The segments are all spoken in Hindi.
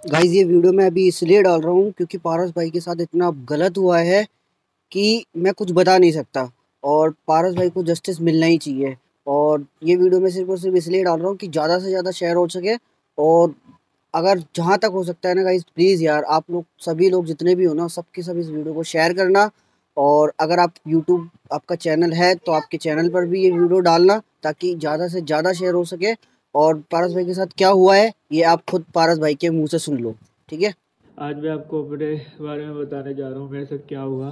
गाइज ये वीडियो मैं अभी इसलिए डाल रहा हूँ क्योंकि पारस भाई के साथ इतना गलत हुआ है कि मैं कुछ बता नहीं सकता। और पारस भाई को जस्टिस मिलना ही चाहिए। और ये वीडियो मैं सिर्फ और सिर्फ इसलिए डाल रहा हूँ कि ज़्यादा से ज़्यादा शेयर हो सके। और अगर जहाँ तक हो सकता है ना गाइज, प्लीज़ यार आप लोग सभी लोग जितने भी हो ना, सबके सब इस वीडियो को शेयर करना। और अगर आप यूट्यूब आपका चैनल है तो आपके चैनल पर भी ये वीडियो डालना ताकि ज़्यादा से ज़्यादा शेयर हो सके। और पारस भाई के साथ क्या हुआ है ये आप खुद पारस भाई के मुंह से सुन लो, ठीक है। आज मैं आपको अपने बारे में बताने जा रहा हूँ मेरे साथ क्या हुआ।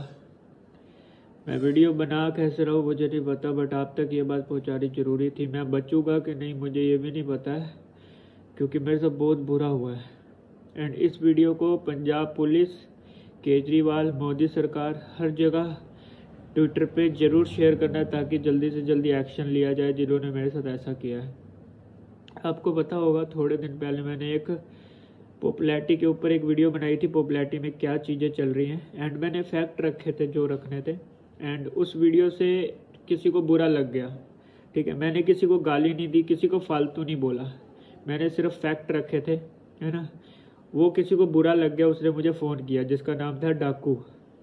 मैं वीडियो बना कैसे रहा हूँ मुझे नहीं पता, बट आप तक ये बात पहुँचानी ज़रूरी थी। मैं बचूंगा कि नहीं मुझे ये भी नहीं पता है, क्योंकि मेरे साथ बहुत बुरा हुआ है। एंड इस वीडियो को पंजाब पुलिस, केजरीवाल, मोदी सरकार, हर जगह ट्विटर पे ज़रूर शेयर करना है ताकि जल्दी से जल्दी एक्शन लिया जाए जिन्होंने मेरे साथ ऐसा किया है। आपको पता होगा थोड़े दिन पहले मैंने एक पॉपुलैरिटी के ऊपर एक वीडियो बनाई थी, पॉपुलैरिटी में क्या चीज़ें चल रही हैं, एंड मैंने फैक्ट रखे थे जो रखने थे। एंड उस वीडियो से किसी को बुरा लग गया, ठीक है। मैंने किसी को गाली नहीं दी, किसी को फालतू नहीं बोला, मैंने सिर्फ फैक्ट रखे थे, है ना। वो किसी को बुरा लग गया, उसने मुझे फ़ोन किया जिसका नाम था डाकू।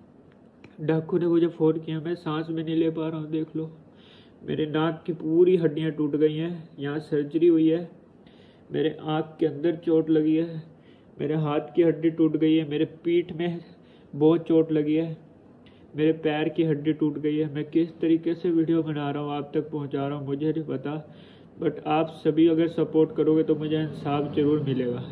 डाकू ने मुझे फ़ोन किया, मैं सांस भी नहीं ले पा रहा हूँ, देख लो मेरे नाक की पूरी हड्डियाँ टूट गई हैं, यहाँ सर्जरी हुई है, मेरे आँख के अंदर चोट लगी है, मेरे हाथ की हड्डी टूट गई है, मेरे पीठ में बहुत चोट लगी है, मेरे पैर की हड्डी टूट गई है। मैं किस तरीके से वीडियो बना रहा हूँ आप तक पहुँचा रहा हूँ मुझे नहीं पता, बट आप सभी अगर सपोर्ट करोगे तो मुझे इंसाफ ज़रूर मिलेगा।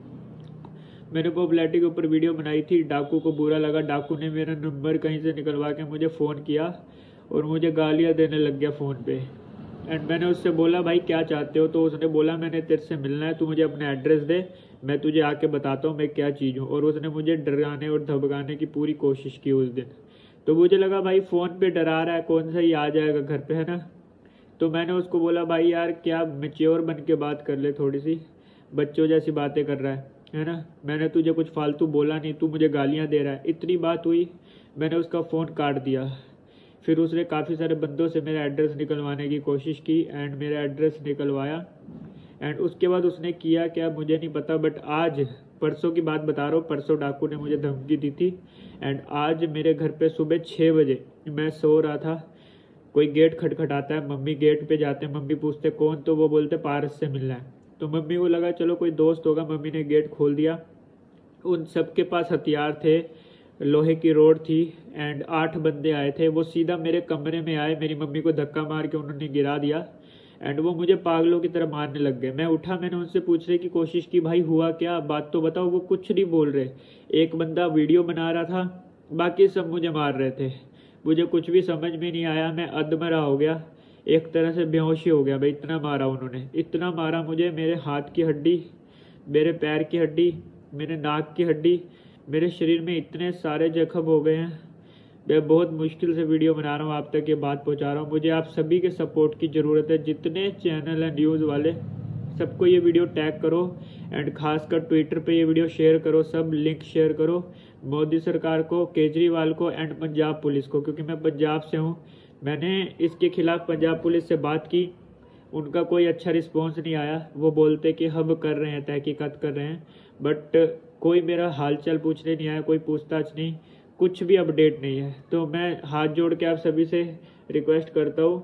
मैंने पॉपुलैरिटी के ऊपर वीडियो बनाई थी, डाकू को बुरा लगा, डाकू ने मेरा नंबर कहीं से निकलवा के मुझे फ़ोन किया और मुझे गालियाँ देने लग गया फ़ोन पे। एंड मैंने उससे बोला भाई क्या चाहते हो, तो उसने बोला मैंने तेरे से मिलना है, तू मुझे अपना एड्रेस दे, मैं तुझे आके बताता हूँ मैं क्या चीज़ हूँ। और उसने मुझे डराने और धमकाने की पूरी कोशिश की उस दिन। तो मुझे लगा भाई फ़ोन पे डरा रहा है, कौन सा ही आ जाएगा घर पे, है ना। तो मैंने उसको बोला भाई यार क्या मैच्योर बन के बात कर ले, थोड़ी सी बच्चों जैसी बातें कर रहा है ना। मैंने तुझे कुछ फालतू बोला नहीं, तू मुझे गालियाँ दे रहा है, इतनी बात हुई। मैंने उसका फ़ोन काट दिया। फिर उसने काफ़ी सारे बंदों से मेरा एड्रेस निकलवाने की कोशिश की एंड मेरा एड्रेस निकलवाया। एंड उसके बाद उसने किया क्या मुझे नहीं पता, बट आज परसों की बात बता रहा हूँ, परसों डाकू ने मुझे धमकी दी थी। एंड आज मेरे घर पे सुबह 6 बजे मैं सो रहा था, कोई गेट खटखटाता है, मम्मी गेट पे जाते हैं, मम्मी पूछते कौन, तो वो बोलते पारस से मिलना है। तो मम्मी को लगा चलो कोई दोस्त होगा, मम्मी ने गेट खोल दिया। उन सबके पास हथियार थे, लोहे की रोड थी। एंड 8 बंदे आए थे, वो सीधा मेरे कमरे में आए, मेरी मम्मी को धक्का मार के उन्होंने गिरा दिया। एंड वो मुझे पागलों की तरह मारने लग गए। मैं उठा, मैंने उनसे पूछने की कोशिश की भाई हुआ क्या, बात तो बताओ। वो कुछ नहीं बोल रहे। एक बंदा वीडियो बना रहा था, बाकी सब मुझे मार रहे थे। मुझे कुछ भी समझ में नहीं आया, मैं अधमरा हो गया, एक तरह से बेहोशी हो गया भाई। इतना मारा उन्होंने, इतना मारा मुझे, मेरे हाथ की हड्डी, मेरे पैर की हड्डी, मेरे नाक की हड्डी, मेरे शरीर में इतने सारे जख्म हो गए हैं। मैं बहुत मुश्किल से वीडियो बना रहा हूँ, आप तक ये बात पहुँचा रहा हूँ। मुझे आप सभी के सपोर्ट की ज़रूरत है, जितने चैनल हैं न्यूज़ वाले, सबको ये वीडियो टैग करो। एंड खासकर ट्विटर पे ये वीडियो शेयर करो, सब लिंक शेयर करो मोदी सरकार को, केजरीवाल को एंड पंजाब पुलिस को, क्योंकि मैं पंजाब से हूँ। मैंने इसके खिलाफ पंजाब पुलिस से बात की, उनका कोई अच्छा रिस्पॉन्स नहीं आया। वो बोलते कि हम कर रहे हैं, तहकीकात कर रहे हैं, बट कोई मेरा हालचाल पूछने नहीं आया, कोई पूछताछ नहीं, कुछ भी अपडेट नहीं है। तो मैं हाथ जोड़ के आप सभी से रिक्वेस्ट करता हूँ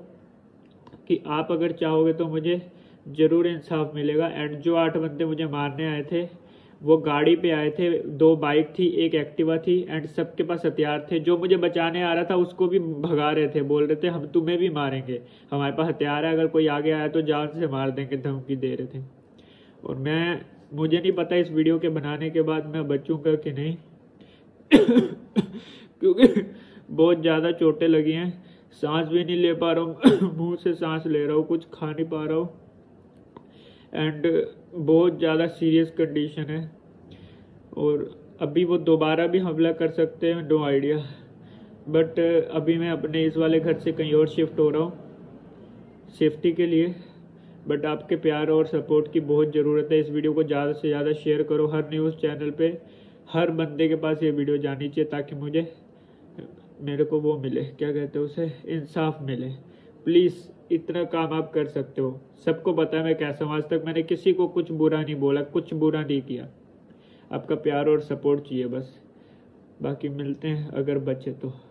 कि आप अगर चाहोगे तो मुझे ज़रूर इंसाफ मिलेगा। एंड जो 8 बंदे मुझे मारने आए थे, वो गाड़ी पे आए थे, 2 बाइक थी, एक एक्टिवा थी, एंड सबके पास हथियार थे। जो मुझे बचाने आ रहा था उसको भी भगा रहे थे, बोल रहे थे हम तुम्हें भी मारेंगे, हमारे पास हथियार है, अगर कोई आगे आया तो जान से मार देंगे, धमकी दे रहे थे। और मुझे नहीं पता इस वीडियो के बनाने के बाद मैं बचूंगा कि नहीं क्योंकि बहुत ज़्यादा चोटें लगी हैं, सांस भी नहीं ले पा रहा हूँ मुंह से सांस ले रहा हूँ, कुछ खा नहीं पा रहा हूँ। एंड बहुत ज़्यादा सीरियस कंडीशन है, और अभी वो दोबारा भी हमला कर सकते हैं, नो आइडिया। बट अभी मैं अपने इस वाले घर से कहीं और शिफ्ट हो रहा हूँ सेफ्टी के लिए। बट आपके प्यार और सपोर्ट की बहुत ज़रूरत है। इस वीडियो को ज़्यादा से ज़्यादा शेयर करो, हर न्यूज़ चैनल पे, हर बंदे के पास ये वीडियो जानी चाहिए ताकि मेरे को वो मिले, क्या कहते हैं उसे, इंसाफ मिले। प्लीज़ इतना काम आप कर सकते हो। सबको पता है मैं कैसा हूँ, आज तक मैंने किसी को कुछ बुरा नहीं बोला, कुछ बुरा नहीं किया। आपका प्यार और सपोर्ट चाहिए बस। बाकी मिलते हैं अगर बचे तो।